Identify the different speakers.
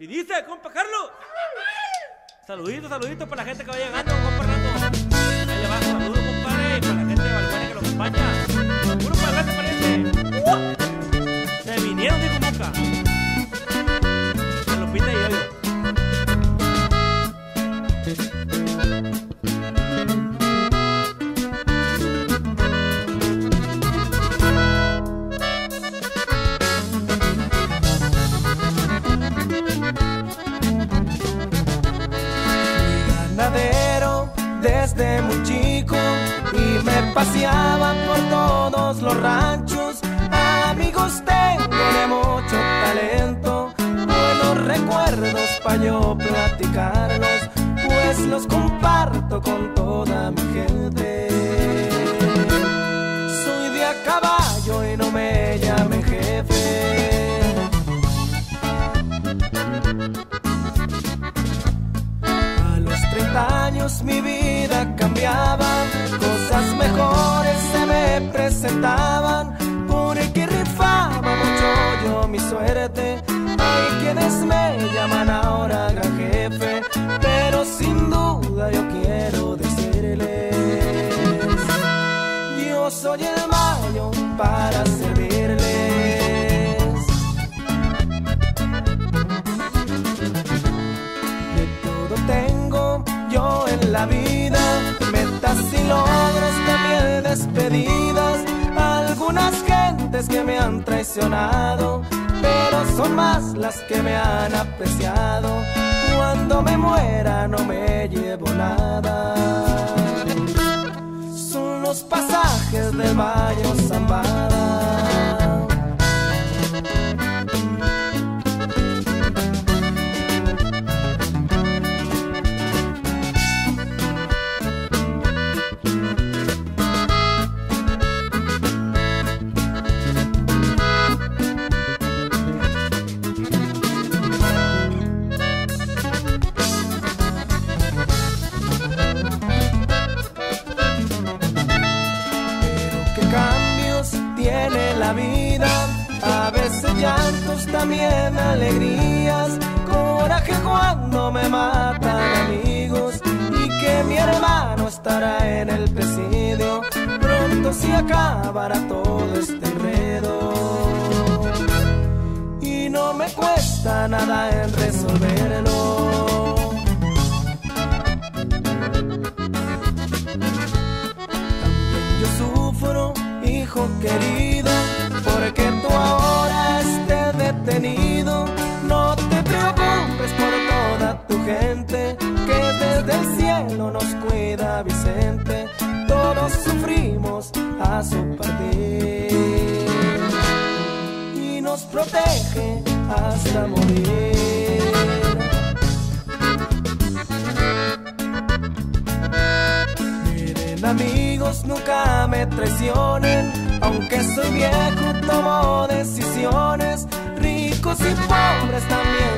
Speaker 1: Y dice, compa Carlos. Saluditos, saluditos para la gente que va llegando, compa Rato. Ahí le va, saludos, compadre, para la gente de Balbuena que lo acompaña. Puro para adelante, parece. Se vinieron, dijo Moca. Se lo pinta y yo.
Speaker 2: Desde muy chico y me paseaba por todos los ranchos. Amigos tengo de mucho talento, buenos recuerdos pa' yo platicarlos, pues los comparto con toda mi gente. Soy de a caballo y no me llamen jefe. Años mi vida cambiaba, cosas mejores se me presentaban, porque rifaba mucho yo mi suerte. Hay quienes me llaman ahora gran jefe, pero sin duda yo quiero decirles, yo soy el mayo para servirles. De todo tengo yo en la vida, metas y logros, también despedidas, algunas gentes que me han traicionado, pero son más las que me han apreciado. Cuando me muera no me llevo nada, son los pasajes del Valle Zambada. Tiene la vida, a veces llantos, también alegrías, coraje cuando me matan amigos y que mi hermano estará en el presidio, pronto se acabará todo este enredo y no me cuesta nada en resolverlo. También yo sufro, hijo querido, porque tú ahora estés detenido. No te preocupes por toda tu gente, que desde el cielo nos cuida Vicente. Todos sufrimos a su partir y nos protege hasta morir. Miren amigos, nunca me traicionen, aunque soy viejo tomo decisiones, ricos y pobres también